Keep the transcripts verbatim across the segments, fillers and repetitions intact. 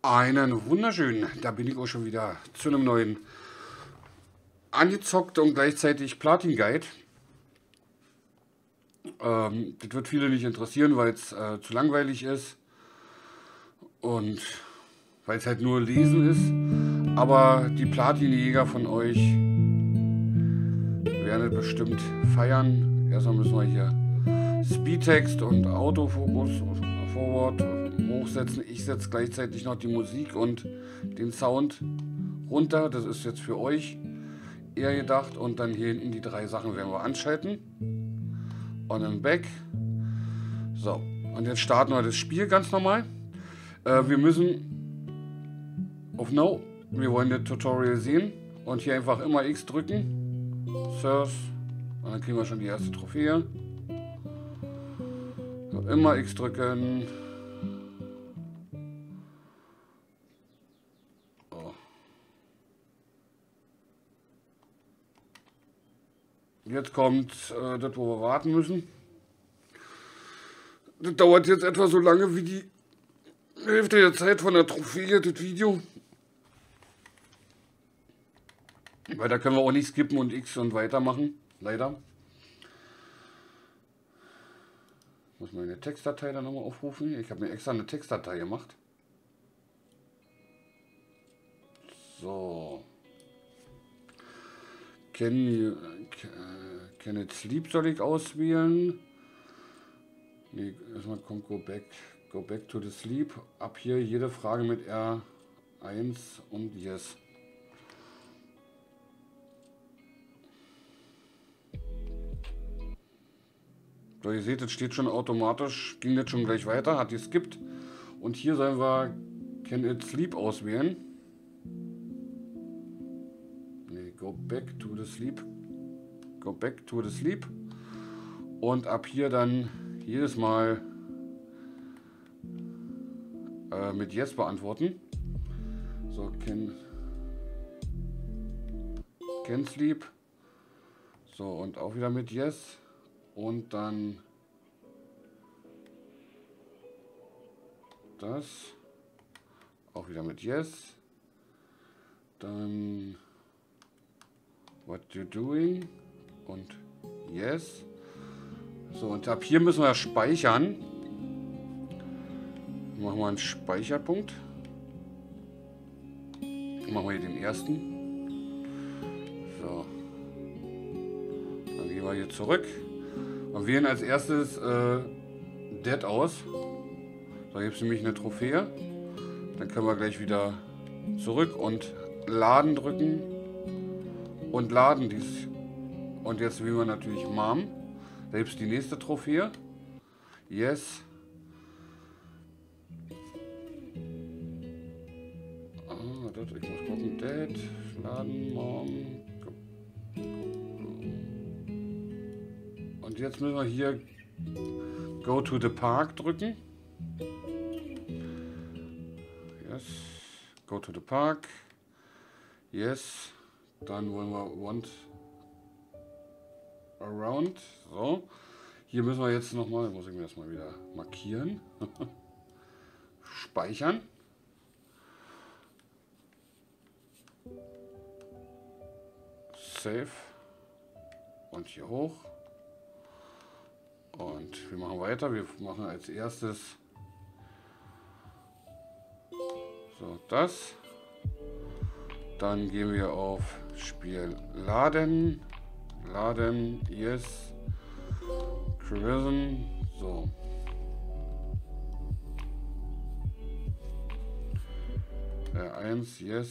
Einen wunderschönen, da bin ich auch schon wieder zu einem neuen angezockt und gleichzeitig Platin Guide. Ähm, das wird viele nicht interessieren, weil es äh, zu langweilig ist und weil es halt nur Lesen ist. Aber die Platinjäger von euch werden es bestimmt feiern. Erstmal müssen wir hier Speedtext und Autofokus Forward hochsetzen. Ich setze gleichzeitig noch die Musik und den Sound runter. Das ist jetzt für euch eher gedacht. Und dann hier hinten die drei Sachen werden wir anschalten. On and back. So, und jetzt starten wir das Spiel ganz normal. Äh, wir müssen auf No. Wir wollen das Tutorial sehen. Und hier einfach immer X drücken. Search. Und dann kriegen wir schon die erste Trophäe. So, immer X drücken. Oh. Jetzt kommt äh, das, wo wir warten müssen. Das dauert jetzt etwa so lange wie die Hälfte der Zeit von der Trophäe, das Video. Weil da können wir auch nicht skippen und X und weitermachen. Leider. Ich muss meine Textdatei dann nochmal aufrufen. Ich habe mir extra eine Textdatei gemacht. So. Can, can it sleep soll ich auswählen. Nee, erstmal kommt go back, go back to the sleep. Ab hier jede Frage mit R eins und Yes. So, ihr seht, es steht schon automatisch, ging das schon gleich weiter, hat geskippt. Und hier sollen wir Can it sleep auswählen. Nee, go back to the sleep. Go back to the sleep. Und ab hier dann jedes Mal äh, mit Yes beantworten. So, can, can sleep. So, und auch wieder mit Yes. Und dann das. Auch wieder mit Yes. Dann What you doing? Und Yes. So, und ab hier müssen wir speichern. Machen wir einen Speicherpunkt. Machen wir hier den ersten. So. Dann gehen wir hier zurück. Und wählen als erstes äh, Dead aus. Da gibt es nämlich eine Trophäe. Dann können wir gleich wieder zurück und Laden drücken. Und laden dies. Und jetzt wählen wir natürlich Mom. Da gibt es die nächste Trophäe. Yes. Ah, das, ich muss gucken. Dead. Laden, Mom. Und jetzt müssen wir hier Go to the Park drücken. Yes. Go to the Park. Yes. Dann wollen wir Want Around. So. Hier müssen wir jetzt nochmal, muss ich mir das mal wieder markieren. Speichern. Save. Und hier hoch. Und wir machen weiter. Wir machen als erstes so das. Dann gehen wir auf Spiel laden. Laden, yes. Prison. So. R eins, yes.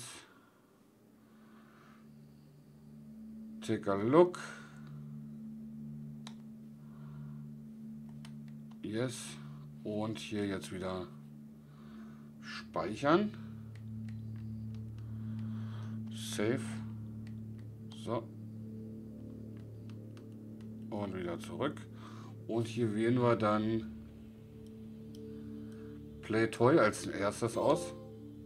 Take a look. Yes. Und hier jetzt wieder speichern. Save. So. Und wieder zurück. Und hier wählen wir dann Play Toy als erstes aus.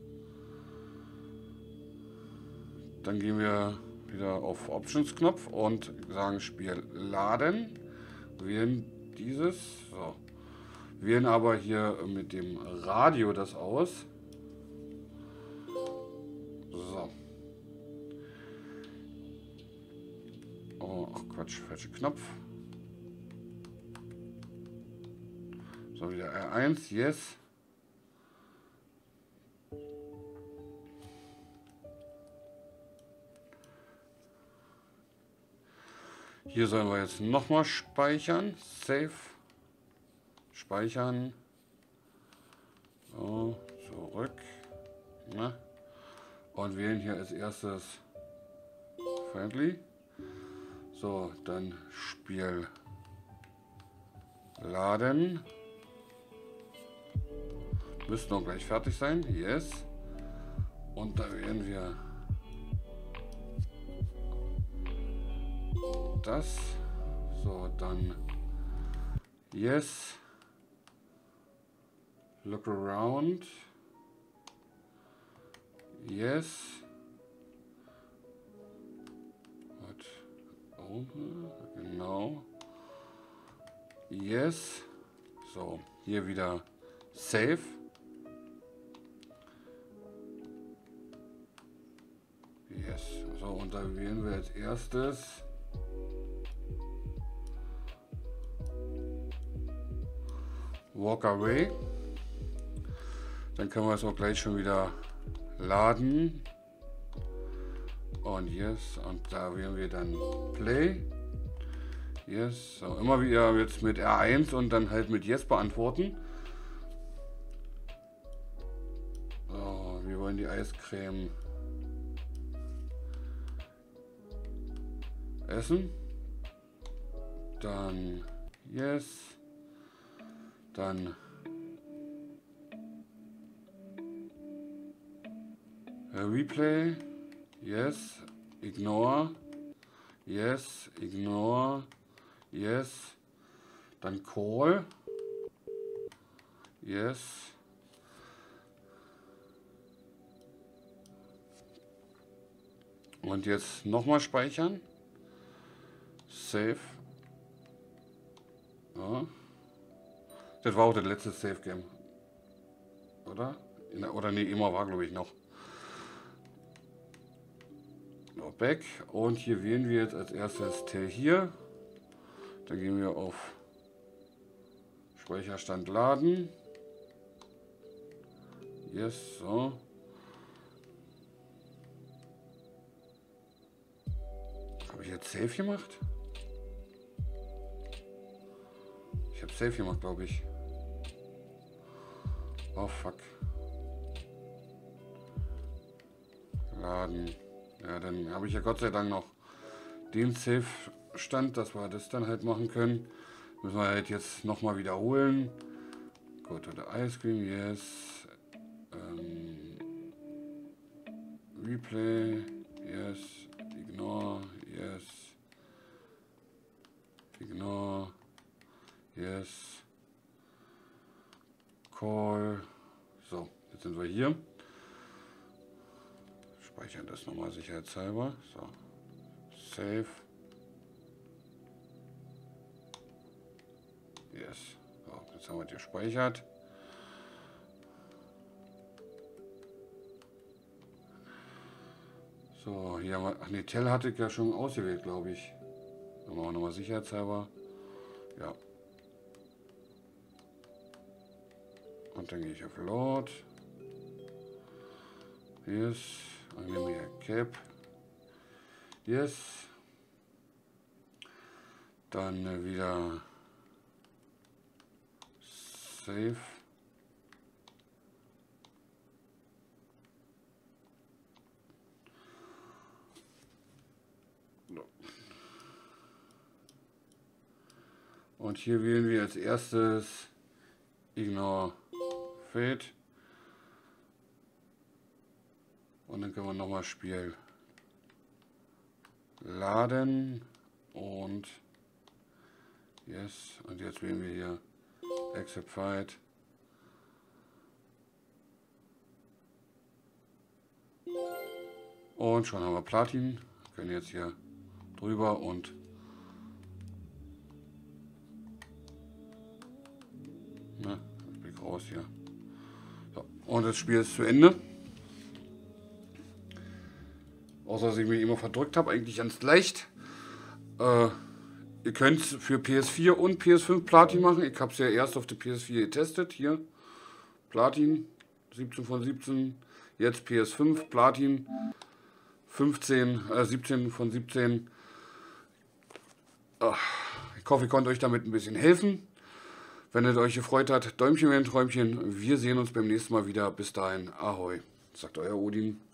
Dann gehen wir wieder auf Options Knopf und sagen Spiel laden. Wählen dieses. So. Wählen aber hier mit dem Radio das aus. So. Oh, ach Quatsch, falscher Knopf. So, wieder R eins, yes. Hier sollen wir jetzt nochmal speichern. Save. Speichern. So, zurück. Na. Und wählen hier als erstes Friendly. So, dann Spiel laden. Müssten auch gleich fertig sein. Yes. Und da wählen wir das. So, dann Yes. Look around. Yes. What? Open. Genau. Yes. So, hier wieder Save. Yes. So, und da wählen wir als erstes Walk Away. Dann können wir es auch gleich schon wieder laden. Und yes, und da wählen wir dann Play. Yes, so immer wieder jetzt mit R eins und dann halt mit Yes beantworten. So, wir wollen die Eiscreme essen. Dann Yes. Dann Replay. Yes. Ignore. Yes. Ignore. Yes. Dann Call. Yes. Und jetzt nochmal speichern. Save. Ja. Das war auch das letzte Save Game. Oder? Oder nee, immer war glaube ich noch. So, back. Und hier wählen wir jetzt als erstes Tell hier. Dann gehen wir auf Speicherstand laden. Yes, so. Habe ich jetzt Save gemacht? Ich habe Save gemacht, glaube ich. Oh fuck. Laden. Ja, dann habe ich ja Gott sei Dank noch den Save-Stand, dass wir das dann halt machen können. Müssen wir halt jetzt nochmal wiederholen. Go to the ice cream, yes. Ähm, Replay, yes. Ignore, yes. Ignore, yes. Call. So, jetzt sind wir hier. Speichern das nochmal sicherheitshalber. So. Save. Yes. So, jetzt haben wir gespeichert. So, hier haben wir. Ach ne, Tell hatte ich ja schon ausgewählt, glaube ich. Dann machen wir nochmal sicherheitshalber. Ja. Und dann gehe ich auf Load. Yes. Und nehme hier Cap. Yes. Dann äh, wieder Save. So. Und hier wählen wir als erstes Ignore Fade. Und dann können wir nochmal Spiel laden und yes. Und jetzt wählen wir hier Accept Fight. Und schon haben wir Platin. Können jetzt hier drüber und na, ich bin raus hier. So. Und das Spiel ist zu Ende. Außer dass ich mich immer verdrückt habe, eigentlich ganz leicht. Äh, ihr könnt es für P S vier und P S fünf Platin machen. Ich habe es ja erst auf der P S vier getestet. Hier, Platin, siebzehn von siebzehn. Jetzt P S fünf, Platin, fünfzehn, äh, siebzehn von siebzehn. Ach, ich hoffe, ich konnte euch damit ein bisschen helfen. Wenn es euch gefreut hat, Däumchen wäre ein Träumchen. Wir sehen uns beim nächsten Mal wieder. Bis dahin, ahoi, sagt euer Odin.